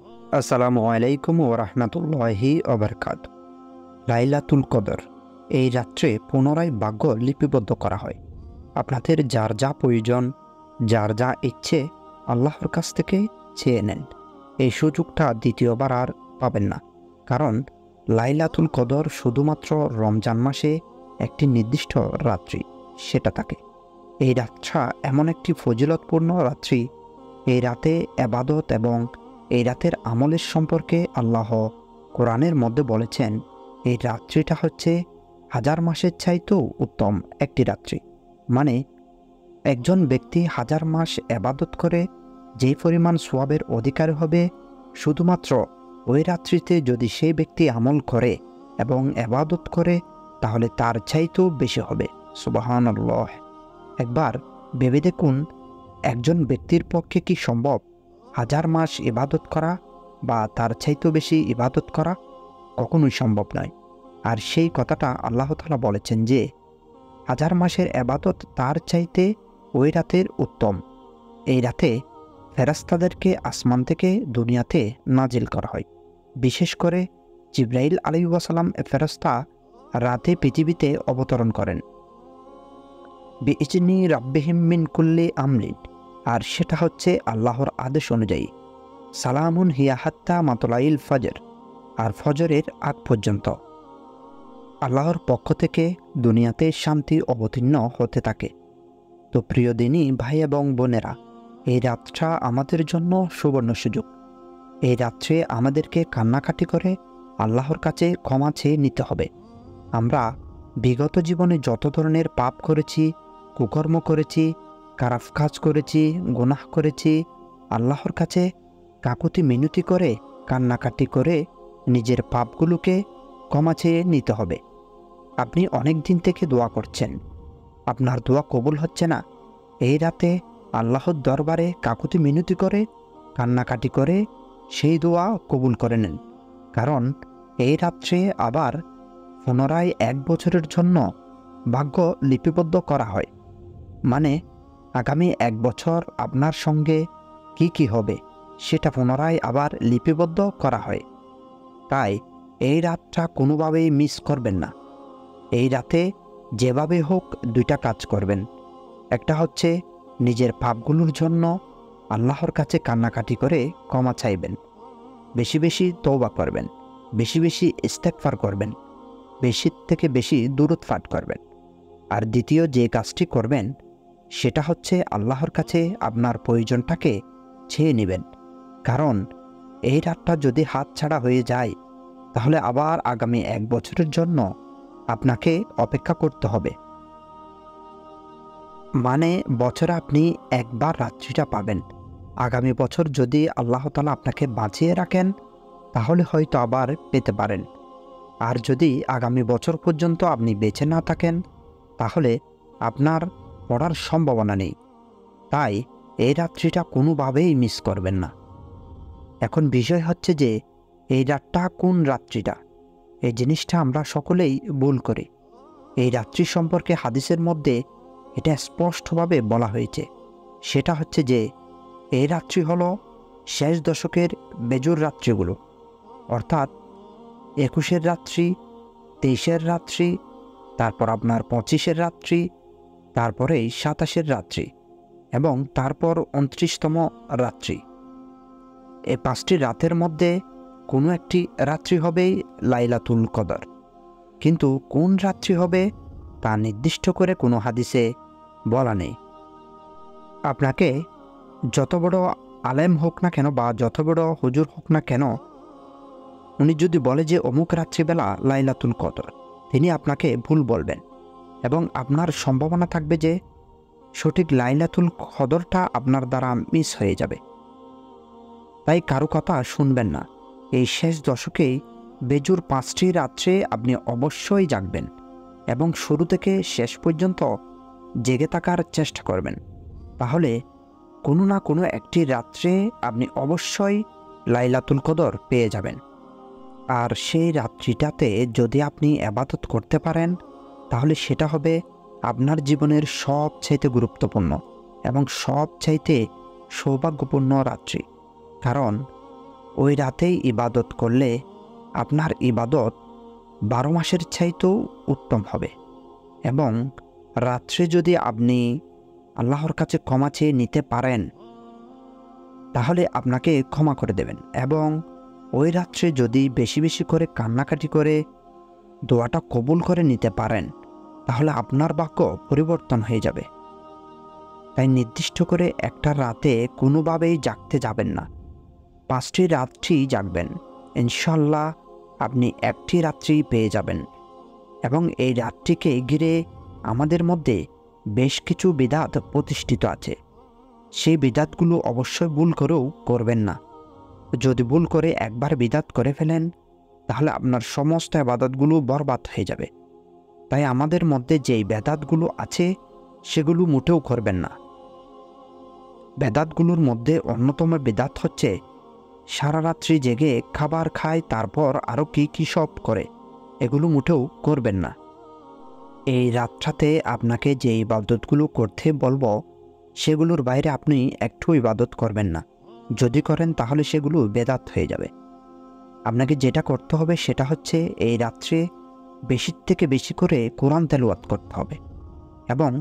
আসসালামু আলাইকুম ওরহমতুল্লাহি ওবরকাত। লাইলাতুল কদর এই রাত্রে পুনরায় ভাগ্য লিপিবদ্ধ করা হয়। আপনাদের যার যা প্রয়োজন, যার যা ইচ্ছে আল্লাহর কাছ থেকে চেয়ে নেন। এই সুযোগটা দ্বিতীয়বার আর পাবেন না, কারণ লাইলাতুল কদর শুধুমাত্র রমজান মাসে একটি নির্দিষ্ট রাত্রি সেটা থাকে। এই রাতটা এমন একটি ফজিলতপূর্ণ রাত্রি। এই রাতে এবাদত এবং এই রাতের আমলের সম্পর্কে আল্লাহ কোরআনের মধ্যে বলেছেন, এই রাত্রিটা হচ্ছে হাজার মাসের চাইতেও উত্তম একটি রাত্রি। মানে একজন ব্যক্তি হাজার মাস এবাদত করে যেই পরিমাণ সওয়াবের অধিকারী হবে, শুধুমাত্র ওই রাত্রিতে যদি সেই ব্যক্তি আমল করে এবং এবাদত করে তাহলে তার চাইতেও বেশি হবে। সুবহানাল্লাহ। একবার ভেবে দেখুন, একজন ব্যক্তির পক্ষে কি সম্ভব হাজার মাস ইবাদত করা বা তার চাইতেও বেশি ইবাদত করা? কখনোই সম্ভব নয়। আর সেই কথাটা আল্লাহ তাআলা বলেছেন যে হাজার মাসের ইবাদত তার চাইতে ওই রাতের উত্তম। এই রাতে ফেরেশতাদেরকে আসমান থেকে দুনিয়াতে নাজিল করা হয়। বিশেষ করে জিবরাইল আলাইহিস সালাম ফেরেশতা রাতে পৃথিবীতে অবতরণ করেন বিইজনি রাব্বিহিম মিন কুল্লি আমরিন, আর সেটা হচ্ছে আল্লাহর আদেশ অনুযায়ী। সালামুন হিয়া হাত্তা মাতলাইল ফজর, আর ফজরের আগ পর্যন্ত আল্লাহর পক্ষ থেকে দুনিয়াতে শান্তি অবতীর্ণ হতে থাকে। তো প্রিয় দিনী ভাই এবং বোনেরা, এই রাতটা আমাদের জন্য সুবর্ণ সুযোগ। এই রাত্রে আমাদেরকে কান্নাকাটি করে আল্লাহর কাছে ক্ষমা চেয়ে নিতে হবে। আমরা বিগত জীবনে যত ধরনের পাপ করেছি, কুকর্ম করেছি, খারাপ কাজ করেছি, গুনাহ করেছি, আল্লাহর কাছে কাকুতি মিনতি করে কান্নাকাটি করে নিজের পাপগুলোকে ক্ষমা চেয়ে নিতে হবে। আপনি অনেক দিন থেকে দোয়া করছেন, আপনার দোয়া কবুল হচ্ছে না। এই রাতে আল্লাহর দরবারে কাকুতি মিনতি করে কান্নাকাটি করে সেই দোয়া কবুল করে নেন, কারণ এই রাত্রে আবার পুনরায় 1 বছরের জন্য ভাগ্য লিপিবদ্ধ করা হয়। মানে আগামী 1 বছর আপনার সঙ্গে কি কি হবে সেটা পুনরায় আবার লিপিবদ্ধ করা হয়। তাই এই রাতটা কোনোভাবেই মিস করবেন না। এই রাতে যেভাবে হোক 2টা কাজ করবেন। একটা হচ্ছে নিজের পাপগুলোর জন্য আল্লাহর কাছে কান্নাকাটি করে ক্ষমা চাইবেন, বেশি বেশি তওবা করবেন, বেশি বেশি ইস্তেগফার করবেন, বেশি থেকে বেশি দুরূদ পাঠ করবেন। আর দ্বিতীয় যে কাজটি করবেন সেটা হচ্ছে আল্লাহর কাছে আপনার প্রয়োজনটাকে চেয়ে নেবেন, কারণ এই রাতটা যদি হাতছাড়া হয়ে যায় তাহলে আবার আগামী 1 বছরের জন্য আপনাকে অপেক্ষা করতে হবে। মানে বছরে আপনি একবার রাত্রিটা পাবেন। আগামী বছর যদি আল্লাহ তাআলা আপনাকে বাঁচিয়ে রাখেন তাহলে হয়তো আবার পেতে পারেন। আর যদি আগামী বছর পর্যন্ত আপনি বেঁচে না থাকেন তাহলে আপনার পড়ার সম্ভাবনা নেই। তাই এই রাত্রিটা কোনোভাবেই মিস করবেন না। এখন বিষয় হচ্ছে যে এই রাতটা কোন রাত্রিটা, এই জিনিসটা আমরা সকলেই ভুল করি। এই রাত্রি সম্পর্কে হাদিসের মধ্যে এটা স্পষ্টভাবে বলা হয়েছে। সেটা হচ্ছে যে এই রাত্রি হলো শেষ দশকের বেজোর রাত্রিগুলো, অর্থাৎ 21-এর রাত্রি, 23-এর রাত্রি, তারপর আপনার 25-এর রাত্রি, তারপরে 27-এর রাত্রি এবং তারপর 29তম রাত্রি। এই 5টি রাতের মধ্যে কোনো একটি রাত্রি হবেই লাইলাতুল কদর, কিন্তু কোন রাত্রি হবে তা নির্দিষ্ট করে কোনো হাদিসে বলা নেই। আপনাকে যত বড় আলেম হোক না কেন বা যত বড় হুজুর হোক না কেন, উনি যদি বলে যে অমুক রাত্রিবেলা লাইলাতুল কদর, তিনি আপনাকে ভুল বলবেন এবং আপনার সম্ভাবনা থাকবে যে সঠিক লাইলাতুল কদরটা আপনার দ্বারা মিস হয়ে যাবে। তাই কারো কথা শুনবেন না। এই শেষ দশকেই বেজুর 5টি রাত্রে আপনি অবশ্যই জাগবেন এবং শুরু থেকে শেষ পর্যন্ত জেগে থাকার চেষ্টা করবেন। তাহলে কোনো না কোনো একটি রাত্রে আপনি অবশ্যই লাইলাতুল কদর পেয়ে যাবেন। আর সেই রাত্রিটাতে যদি আপনি ইবাদত করতে পারেন তাহলে সেটা হবে আপনার জীবনের সবচাইতে গুরুত্বপূর্ণ এবং সবচাইতে সৌভাগ্যপূর্ণ রাত্রি। কারণ ওই রাতেই ইবাদত করলে আপনার ইবাদত 12 মাসের চাইতেও উত্তম হবে। এবং রাত্রে যদি আপনি আল্লাহর কাছে ক্ষমা চেয়ে নিতে পারেন তাহলে আপনাকে ক্ষমা করে দেবেন। এবং ওই রাত্রে যদি বেশি বেশি করে কান্নাকাটি করে দোয়াটা কবুল করে নিতে পারেন তাহলে আপনার ভাগ্য পরিবর্তন হয়ে যাবে। তাই নির্দিষ্ট করে একটা রাতে কোনোভাবেই জাগতে যাবেন না, 5টি রাত্রি জাগবেন। ইনশাল্লাহ আপনি একটি রাত্রি পেয়ে যাবেন। এবং এই রাতটিকে ঘিরে আমাদের মধ্যে বেশ কিছু বিদাত প্রতিষ্ঠিত আছে। সেই বিদাতগুলো অবশ্যই ভুল করেও করবেন না। যদি ভুল করে একবার বিদাত করে ফেলেন তাহলে আপনার সমস্ত ইবাদতগুলো বরবাদ হয়ে যাবে। তাই আমাদের মধ্যে যেই বেদাতগুলো আছে সেগুলো মোটেও করবেন না। বেদাতগুলোর মধ্যে অন্যতম বেদাত হচ্ছে সারা রাত্রি জেগে খাবার খায়, তারপর আরও কি সব করে, এগুলো মোটেও করবেন না। এই রাতটাতে আপনাকে যে ইবাদতগুলো করতে বলবো সেগুলোর বাইরে আপনি একটু ইবাদত করবেন না। যদি করেন তাহলে সেগুলো বেদাত হয়ে যাবে। আপনাকে যেটা করতে হবে সেটা হচ্ছে এই রাত্রে বেশি থেকে বেশি করে কোরআন তেলাওয়াত করতে হবে এবং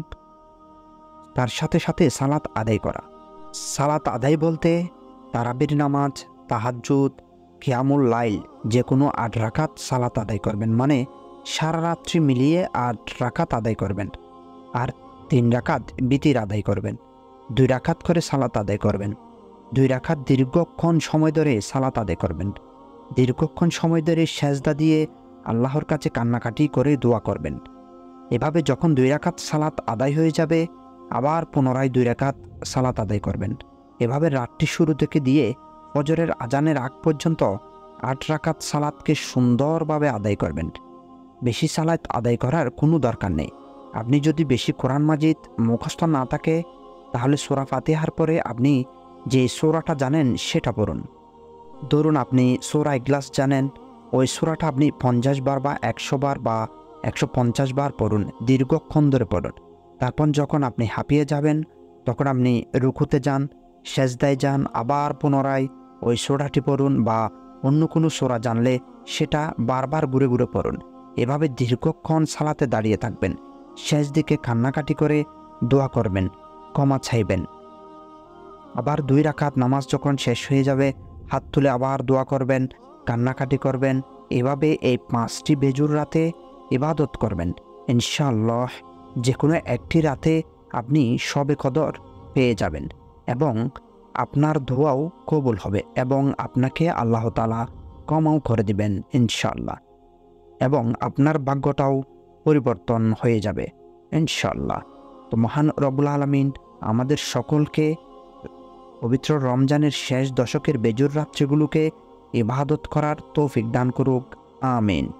তার সাথে সাথে সালাত আদায় করা। সালাত আদায় বলতে তারাবির নামাজ, তাহাজ্জুদ, কিয়ামুল লাইল যে কোনো 8 রাকাত সালাত আদায় করবেন, মানে সারা রাত্রি মিলিয়ে 8 রাকাত আদায় করবেন। আর 3 রাকাত বিতির আদায় করবেন, 2 রাকাত করে সালাত আদায় করবেন। 2 রাকাত দীর্ঘক্ষণ সময় ধরে সালাত আদায় করবেন, দীর্ঘক্ষণ সময় ধরে সেজদা দিয়ে আল্লাহর কাছে কান্নাকাটি করে দোয়া করবেন। এভাবে যখন 2 রাকাত সালাত আদায় হয়ে যাবে আবার পুনরায় 2 রাকাত সালাত আদায় করবেন। এভাবে রাতটি শুরু থেকে দিয়ে ফজরের আজানের আগ পর্যন্ত 8 রাকাত সালাতকে সুন্দরভাবে আদায় করবেন। বেশি সালাত আদায় করার কোনো দরকার নেই। আপনি যদি বেশি কোরআন মাজিদ মুখস্থ না থাকে তাহলে সূরা ফাতিহার পরে আপনি যে সূরাটা জানেন সেটা পড়ুন। ধরুন আপনি সূরা ইখলাস জানেন, ওই সূরাটা আপনি 50 বার বা 100 বার বা 150 বার পড়ুন, দীর্ঘক্ষণ ধরে পড়ুন। তারপর যখন আপনি হাঁপিয়ে যাবেন তখন আপনি রুকুতে যান, সেজদায় যান, আবার পুনরায় ওই সূরাটি পড়ুন বা অন্য কোনো সূরা জানলে সেটা বারবার ঘুরে ঘুরে পড়ুন। এভাবে দীর্ঘক্ষণ সালাতে দাঁড়িয়ে থাকবেন, শেষ দিকে কান্নাকাটি করে দোয়া করবেন, ক্ষমা চাইবেন। আবার 2 রাকাত নামাজ যখন শেষ হয়ে যাবে হাত তুলে আবার দোয়া করবেন, কান্নাকাটি করবেন। এভাবে এই 5টি বেজুর রাতে ইবাদত করবেন। ইনশাআল্লাহ যে কোনো একটি রাতে আপনি শবে কদর পেয়ে যাবেন এবং আপনার দোয়াও কবুল হবে এবং আপনাকে আল্লাহ তাআলা ক্ষমাও করে দিবেন ইনশাআল্লাহ, এবং আপনার ভাগ্যটাও পরিবর্তন হয়ে যাবে ইনশাআল্লাহ। তো মহান রব্বুল আলামিন আমাদের সকলকে পবিত্র রমজানের শেষ দশকের বেজুর রাত্রিগুলোকে ইবাদত করার তৌফিক দান করুক। আমিন।